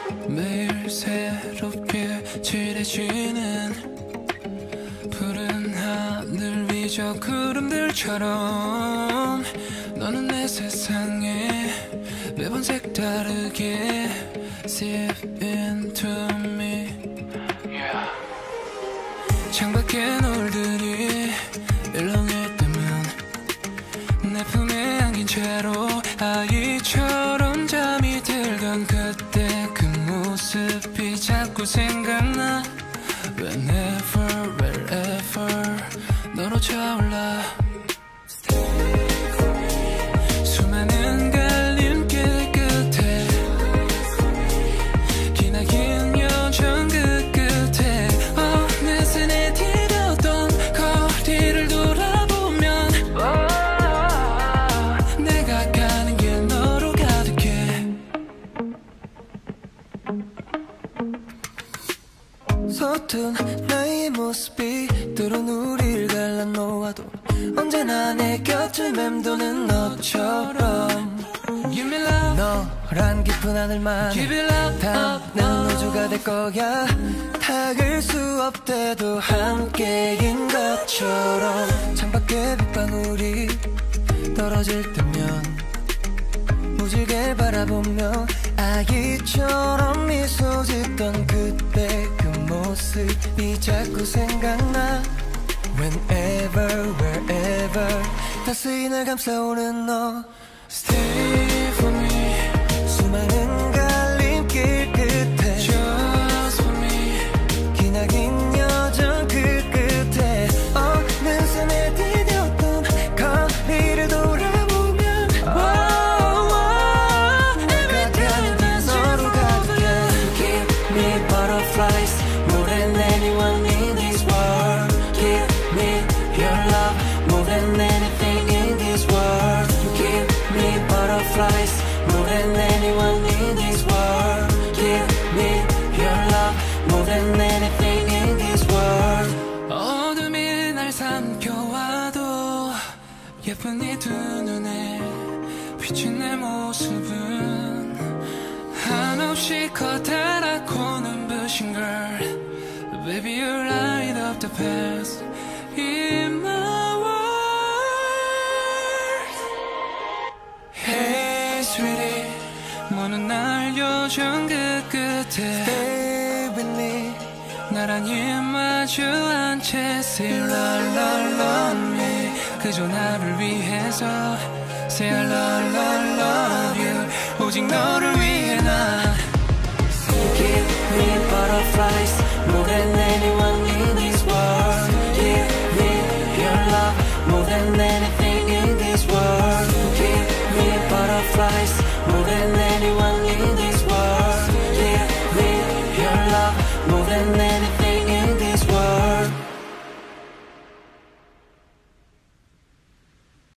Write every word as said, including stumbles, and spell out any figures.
매일 새롭게 칠해지는 푸른 하늘 위저 구름들처럼 너는 내 세상에 매번 색다르게 Sip into me yeah. 창밖에 노을들이 일렁일 때면 내 품에 안긴 채로 아이처럼 잠이 들던 그때 그 모습이 자꾸 생각나 Whenever, wherever 너로 차올라 수많은 갈림길 끝에 기나긴 여정 그 끝에 어느새 내 뒤렸던 거리를 돌아보면 내가 가는 길 너로 가득해 서툰 나의 모습이 때론 우릴 갈라놓아도 언제나 내 곁을 맴도는 너처럼 Give me love 너란 깊은 하늘만 닿는 우주가 될 거야 닿을 수 없대도 함께인 것처럼 창밖에 빗방울이 떨어질 때면 무지개 바라보며 아기처럼 미소 짓던 그때 그 모습이 자꾸 생각나 Whenever, wherever 따스히 날 감싸오는 너 Stay for me 수많은 갈림길 끝에 Just for me 기나긴 여정 그 끝에 어느새 내 디뎠던 거리를 돌아보면 oh, oh, 내가 가는 길 너로 가득해 Give me butterflies more than anyone in this world Give me your love more than anything in this world You give me butterflies more than anyone in this world Give me your love more than anything in this world 어둠이 날 삼켜와도 예쁜 이 두 눈에 비친 내 모습은 한없이 커다랗고 눈부신 girl Baby you light up the past in my world Hey sweetie 먼 날 요정 그 끝에 Stay with me 나란히 마주 앉은 채 Say love love love me 그저 나를 위해서 Say I love love love you 오직 너를 위해 나 You give me butterflies more than anyone in this world Give me your love more than anything in this world Give me butterflies more than anyone in this world Give me your love more than anything